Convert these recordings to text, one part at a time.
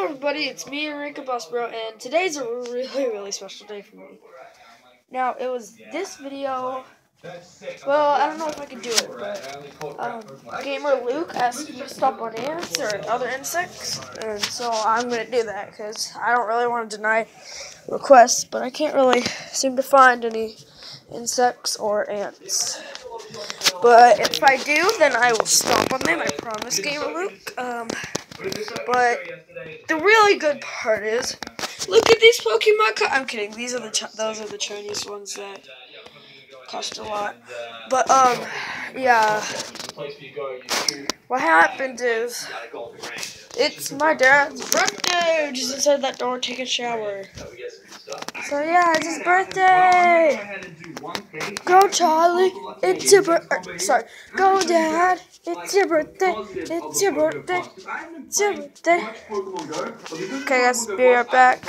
Hello everybody, it's me, Enrique Bossbro, and today's a really special day for me. Now, it was this video, well, I don't know if I can do it, but Gamer Luke asked me to stop on ants or other insects, and so I'm going to do that, because I don't really want to deny requests, but I can't really seem to find any insects or ants. But if I do, then I will stomp on them, I promise, Gamer Luke. But the really good part is, look at these Pokemon cards. I'm kidding. Those are the Chinese ones that cost a lot. But yeah. What happened is, it's my dad's birthday. Just inside that door, take a shower. So yeah, it's his birthday. Go Charlie, it's your birthday. Sorry, go Dad, it's your birthday. It's your birthday. It's your birthday. Okay, guys, be right back.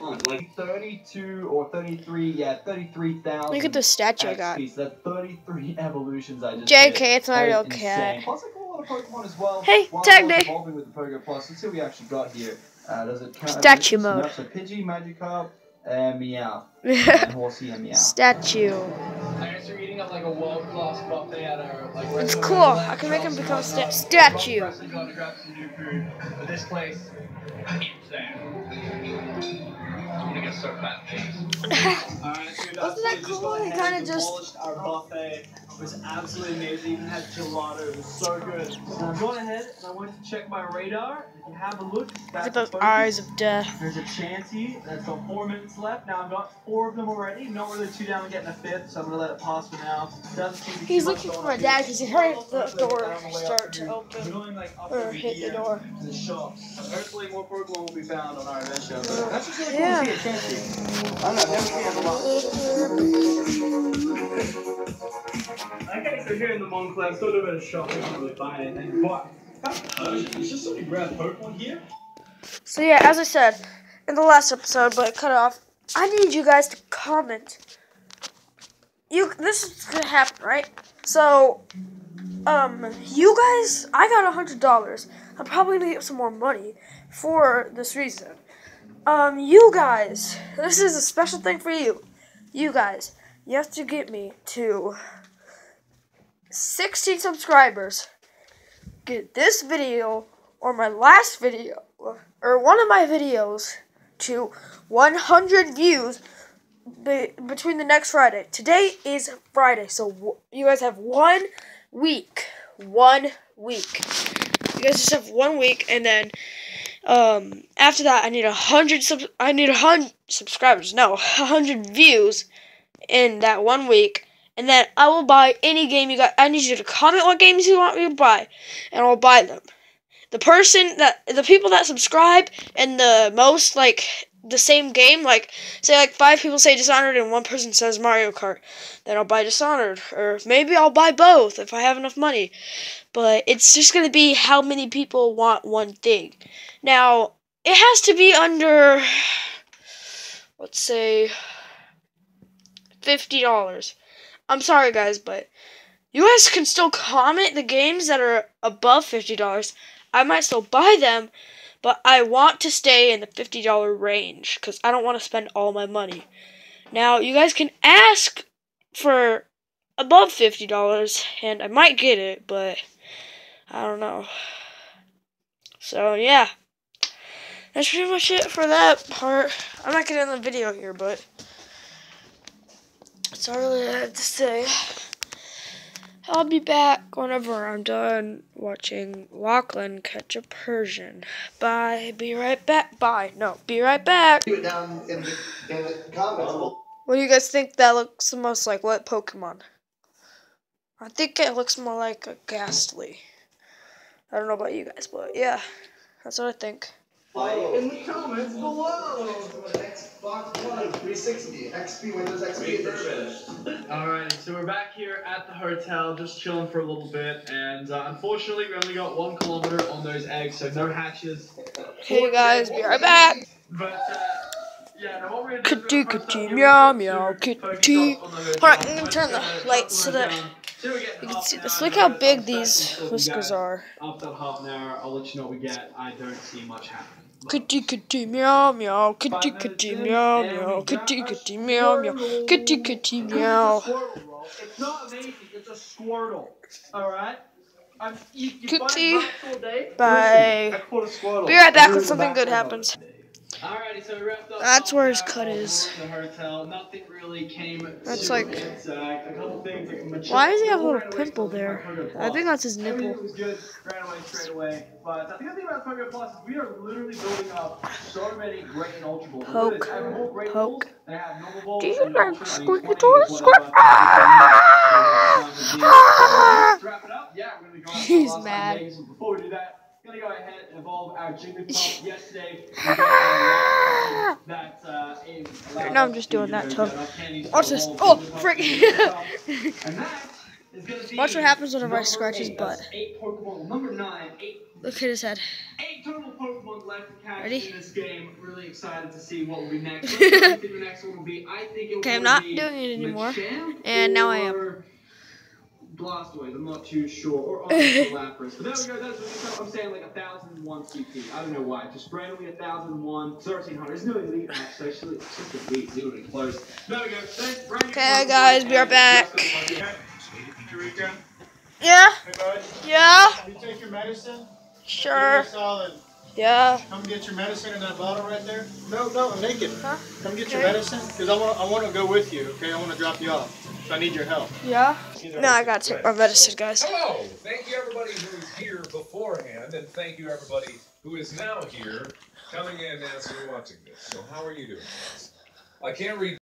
32 or 33, yeah, 33,000. Look at the statue I got. That's 33 evolutions I just JK, did. it's not a real cat. Plus, I got a lot of Pokemon as well. Hey, tag day. With the Pogo Plus. Let's see what we actually got here. Does it count? Statue mode. So Pidgey, Magikarp, and Meow. And Horsey and Meow. Statue. I guess you're eating at like a world-class buffet at our like. It's cool. I can make him become a statue. Grab some new food. But this place, it's there. I'm gonna get so fat, Wasn't that cool? They kind of just. Our buffet was absolutely amazing. Even had gelato. It was so good. So I'm going ahead and I went to check my radar. If you have a look, Look at those eyes of death. There's a Chansey. That's got 4 minutes left. Now I've got 4 of them already. Not really too down on getting a 5th, so I'm gonna let it pass for now. He's looking for my dad because he heard the door start to open or hit the door. The shop. Hopefully more Pokemon will be found on our adventure. That's just really cool Yeah. to see a Chansey. I don't know, I've never seen it a lot. Okay, so here in the Moncler, still do a bit of shopping, not really buying anything, but it's just so many rare Pokemon here. So yeah, as I said in the last episode, but cut off, I need you guys to comment. This is gonna happen, right? So, you guys, I got $100. I'm probably gonna get some more money for this reason. You guys, this is a special thing for you. You guys, you have to get me to 16 subscribers. Get this video or my last video or one of my videos to 100 views between the next Friday. Today is Friday, so you guys have 1 week. 1 week. You guys just have 1 week, and then after that, I need 100 subscribers. No, 100 views in that 1 week. And then I will buy any game you got. I need you to comment what games you want me to buy, and I'll buy them. The people that subscribe and the most, like, the same game, like, say, like, 5 people say Dishonored and 1 person says Mario Kart, then I'll buy Dishonored. Or maybe I'll buy both if I have enough money. But it's just going to be how many people want one thing. Now, it has to be under, let's say, $50. I'm sorry, guys, but you guys can still comment the games that are above $50. I might still buy them, but I want to stay in the $50 range because I don't want to spend all my money. Now, you guys can ask for above $50, and I might get it, but I don't know. So, yeah. That's pretty much it for that part. I'm not going to end the video here, but that's all I really have to say. I'll be back whenever I'm done watching Lachlan catch a Persian. Bye. Be right back. Bye. No, be right back. Leave it down in the comments. What do you guys think that looks the most like? What Pokemon? I think it looks more like a Ghastly. I don't know about you guys, but yeah, that's what I think. In the comments below. Xbox One 360, XP, Windows XP edition. Alright, so we're back here at the hotel, just chilling for a little bit, and unfortunately we only got 1 kilometer on those eggs, so no hatches. Hey guys, be right back. But yeah, now what we're Kitty, kitty, meow, meow, kitty. Alright, I'm gonna turn the lights so that you can see this. Look how big these whiskers are. After half an hour, I'll let you know what we get. I don't see much happening. Kitty kitty meow meow, kitty kitty meow meow, kitty kitty meow meow, kitty kitty meow. It's not amazing, it's a Squirtle. Alright? Kitty. Bye. I caught a Squirtle. Be right back when something good happens. Alrighty, so we wrapped up. That's where his cut is. The hotel. Nothing really came. That's like. A couple things like Why does he have a little pimple there? I think that's his nipple. Everything was good, ran away straight away. But I think the thing about Pogo Plus is we are literally building up so many great and ultra balls. Poke. I have more great Poke. balls than I have normal balls. Do you and like ultra, squeaky 20 toys? is whatever. Wrap it up. Yeah, we're gonna go out for He's the last mad. Vegas. Before we do that, gonna go ahead and evolve our Jigglypuff. Yesterday, we got that is. No, I'm just doing that too. Watch Watch this. Oh, frick. Watch what happens whenever I scratch his butt. 8 Pokemon. Number 9. Look at his head. 8 total Pokemon left to catch Ready? in this game. Really excited to see what will be next. What do you think the next one will be? I think it will Okay, I'm be not doing it anymore. Machamp And now I am. or Blastoise, I'm not too sure. Or honestly, Lapras. But there we go, that's what I'm saying, like 1,001 CP. I don't know why. Just randomly 1,001, 1,300. It's nearly elite match, so it's just a week, literally close. There we go. Thanks, Brandon. Okay, guys, be right back. Eureka. Yeah? Hey, bud. Yeah? You take your medicine? Sure. Solid. Yeah. Come get your medicine in that bottle right there. No, I'm naked. Huh? Come get your Okay. medicine, because I want to go with you, okay? I want to drop you off. So I need your help. Yeah? No, I gotta take my medicine, guys. Hello! Thank you everybody who was here beforehand, and thank you everybody who is now here, coming in as you're watching this. So how are you doing, guys? I can't read